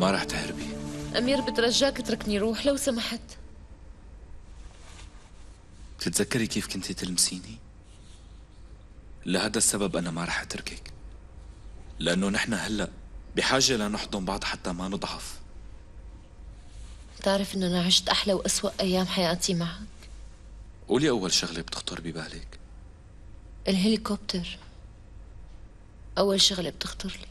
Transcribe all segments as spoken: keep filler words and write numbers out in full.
ما رح تهربي. أمير بترجاك اتركني روح لو سمحت. بتتذكري كيف كنتي تلمسيني؟ لهذا السبب أنا ما رح أتركك، لأنه نحن هلأ بحاجة لنحضن بعض حتى ما نضعف. بتعرف إنه أنا عشت أحلى وأسوأ أيام حياتي معك. قولي أول شغلة بتخطر ببالك. الهليكوبتر أول شغلة بتخطر لي.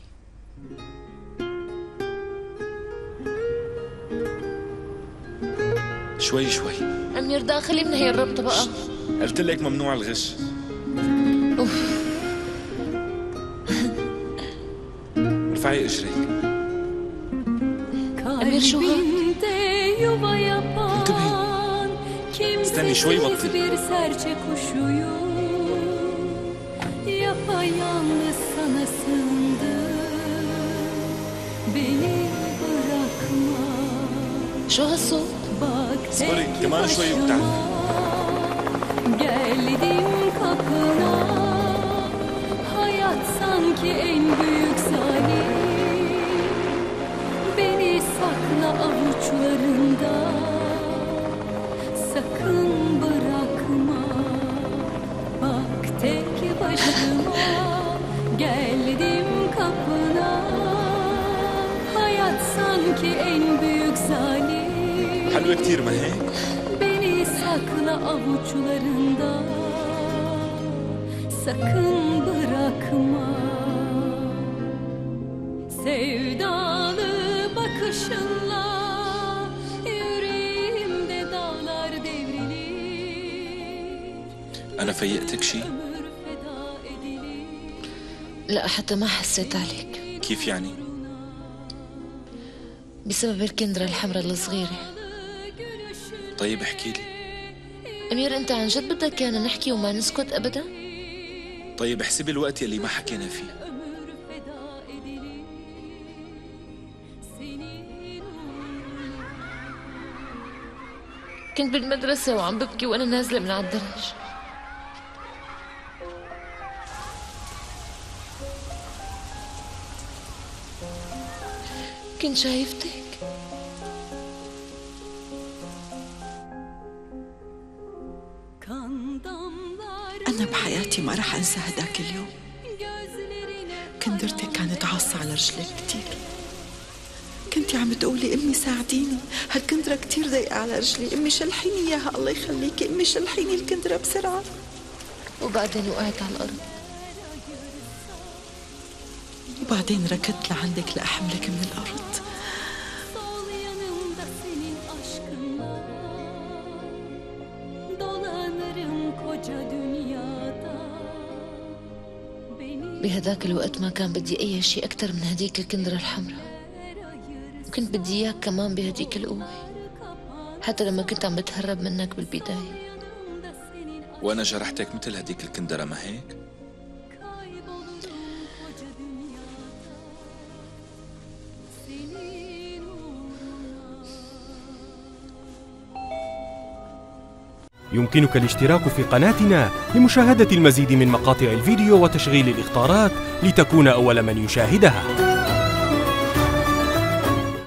شوي شوي أمير داخلي من هي الربطة بقى. قلت لك ممنوع الغش. أوف. ارفعي اجريك. أمير شو هاد؟ انتبهي. استني شوي بطل. Yapayalnız sana sığındım, beni bırakma. شو هالصوت؟ اصبري كمان شوي وبتعرفي. Geldim kapına, hayat sanki en büyük zalim. Beni sakla avuçlarında, sakın bırakma. Bak tek başıma geldim kapına, hayat sanki en büyük zalim. حلوة كتير ما هيك؟ Beni sakla avuçlarında, sakın bırakma. Sevdalı bakışınla yüreğimde dağlar devrilir. أنا فيقتك شي؟ لا حتى ما حسيت عليك. كيف يعني؟ بسبب الكندرة الحمراء الصغيرة. طيب احكي لي. أمير أنت عن جد بدك إيانا نحكي وما نسكت أبدا؟ طيب احسبي الوقت يلي ما حكينا فيه. كنت بالمدرسة وعم ببكي وأنا نازلة من على الدرج. كنت شايفتك. أنا بحياتي ما رح أنسى هداك اليوم. كندرتك كانت عاصة على رجلك كتير. كنتي عم تقولي أمي ساعديني، هالكندرة كتير ضيقة على رجلي، أمي شلحيني إياها الله يخليكي، أمي شلحيني الكندرة بسرعة. وبعدين وقعت على الأرض. وبعدين ركضت لعندك لأحملك من الأرض. بهداك الوقت ما كان بدي أي شيء أكتر من هديك الكندرة الحمراء، وكنت بدي إياك كمان بهديك القوة، حتى لما كنت عم بتهرب منك بالبداية. وأنا جرحتك مثل هديك الكندرة ما هيك؟ يمكنك الاشتراك في قناتنا لمشاهدة المزيد من مقاطع الفيديو وتشغيل الإخطارات لتكون أول من يشاهدها.